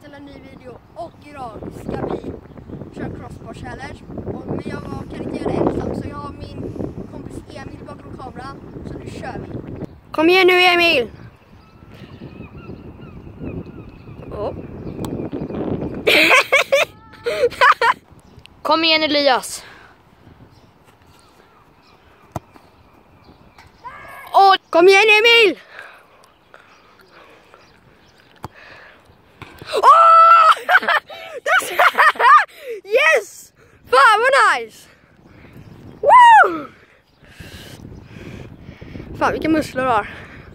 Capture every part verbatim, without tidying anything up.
till en ny video och idag ska vi köra crossbar challenge. Och men jag kan inte göra det ensam så jag har min kompis Emil bakom kameran, så nu kör vi. Kom igen nu Emil! Oh. Kom igen Elias! Oh, kom igen Emil! Oh! Yes! Fan vad nice! Woo! Fan vilka muskler du har.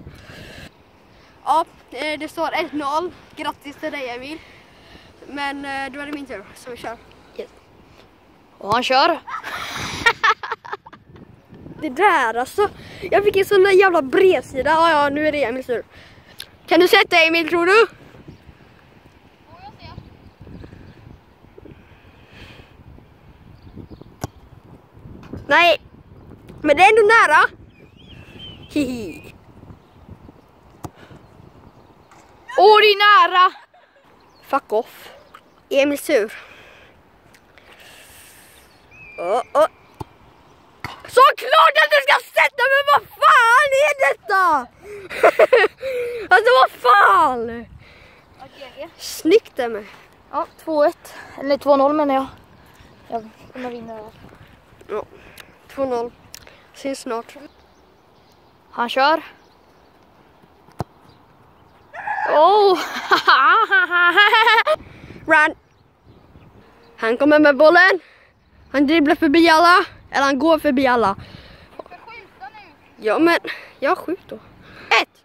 Ja, det står ett noll. Grattis till dig Emil. Men då är det min tur, så vi kör. Yes. Och han kör. Det där alltså. Jag fick en sån där jävla bredsida. Ja, ja, nu är det Emils tur. Kan du sätta Emil, tror du? Får jag se? Nej. Men det är ändå nära. Hihi. Åh, det är nära. Fuck off. Emils tur. Oh, oh. Såklart att du ska sätta, men vad fan är detta? Alltså vad fan? Okej. Snyggt Emil. Ja, två ett. Eller två noll menar jag. Jag kommer vinna det här. Ja, två noll. Syns snart. Han kör. Oh! Run. Han kommer med bollen. Han dribblar förbi alla. Eller han går förbi alla. Ja, men jag skjuter då. Ett.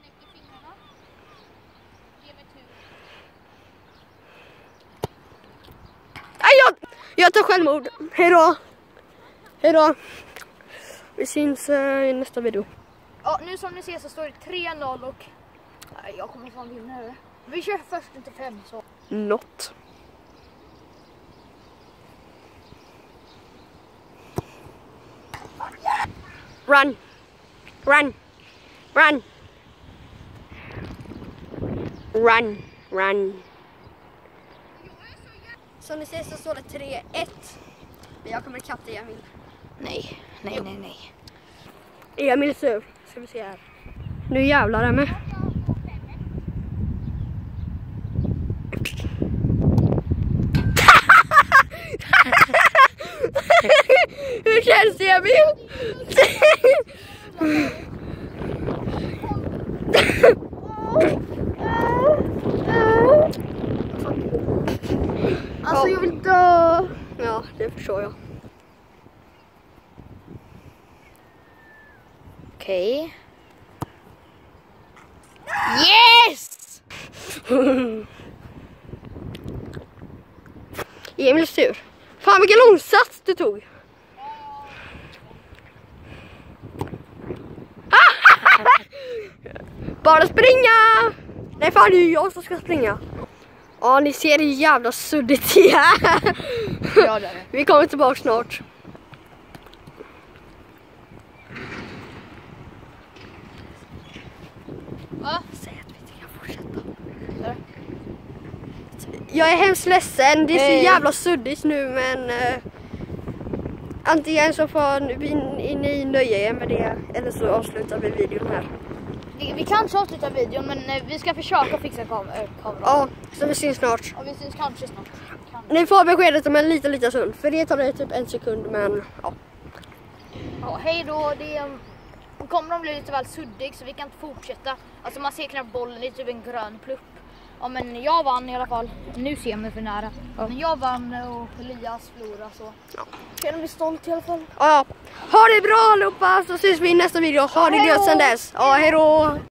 Nej, jag, jag tar självmord. Hej då. Hej då. Vi syns uh, i nästa video. Ja, nu som ni ser så står det tre noll och nej, jag kommer fan vinna det. Vi kör först inte fem så. Något. Run. Run. Run. Run. Run. Som ni ser så står det tre ett. Men jag kommer ikapp dig Emil. Nej, nej, nej, nej. Emil sur. Ska vi se här. Nu jävlar är med. Hur känns det Emil? Alltså jag vill dö. Ja, det förstår jag. Okej. Yes! Emil sur. Fan vilken långsats du tog. Bara springa! Nej fan, det är jag som ska springa. Ja, ni ser det jävla suddigt här. Ja, det är det. Vi kommer tillbaka snart. Va? Säg att vi inte kan fortsätta. Ja. Jag är hemskt ledsen. Det är så Hej. jävla suddigt nu, men eh, antingen så får ni, ni nöja er med det, eller så avslutar vi videon här. Vi, vi kanske avslutar videon, men eh, vi ska försöka fixa kam äh, kameran. Ja, så vi syns snart. Och vi syns kanske snart. Kanske. Ni får beskedet om en liten, liten stund. För det tar det typ en sekund, men ja. Ja, hej då. Det kommer de bli lite väl suddig så vi kan inte fortsätta. Alltså man ser knappt bollen, det är typ en grön plupp. Ja, men jag vann i alla fall. Nu ser jag mig för nära. Ja. Men jag vann och Elias förlorade så. Ja. Känner mig stolt i alla fall. Ja, ha det bra allihopa, så syns vi i nästa video. Ha det gött sen dess. Ja, hej då!